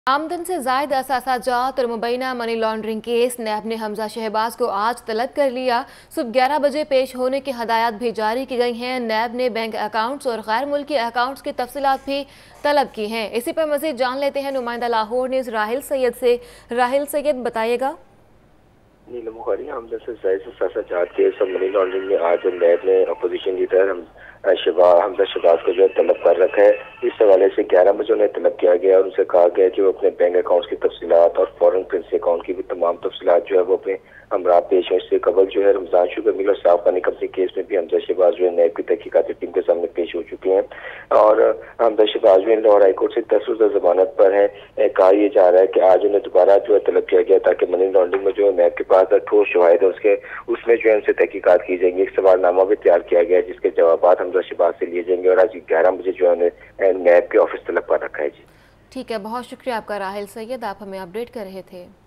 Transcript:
आमदन से जायद असासा जात और मुबैना मनी लॉन्ड्रिंग केस नैब ने हमजा शहबाज को आज तलब कर लिया। सुबह 11 बजे पेश होने की हदायत भी जारी की गई हैं। नैब ने बैंक अकाउंट्स और गैर मुल्की अकाउंट्स की तफसीलात भी तलब की हैं। इसी पर मजीद जान लेते हैं नुमाइंदा लाहौर न्यूज़ राहिल सैयद से। राहिल सैयद, बताइएगा। नीलम बुखारी आमदन से जायद असासा जात केस और मनी लॉन्ड्रिंग में आज नैब ने अपोजिशन लीडर हमजा शहबाज को जो है तलब कर रखा है। इस हवाले से 11 बजे उन्हें तलब किया गया और उनसे कहा गया कि वो अपने बैंक अकाउंट्स की तफसीलात और फॉरेन करेंसी अकाउंट की भी तमाम तफसीलात जो है वो अपने हमरा पेश हो। इससे कबल जो है रमजान शुगर मिल और साफ पानी कंपनी केस में भी हमजा शहबाज जो है नैब की तहकीकाती टीम के सामने पेश हो चुके हैं और हमजा शहबाज जो लाहौर हाईकोर्ट से 10 रोज़ा जमानत पर है। कहा यह जा रहा है कि आज उन्हें दोबारा जो है तलब किया गया ताकि मनी लॉन्ड्रिंग में जो है नैब के पास ठोस शवाहिद है उसमें जो है उनसे तहकीकात की जाएंगी। एक सवालनामा भी तैयार किया गया है जिसके जवाब हमजा शहबाज से लिए जाएंगे और आज 11 बजे जो है उन्हें नैब के ऑफिस तलब पर रखा है। जी ठीक है, बहुत शुक्रिया आपका राहिल सैयद, आप हमें अपडेट कर रहे थे।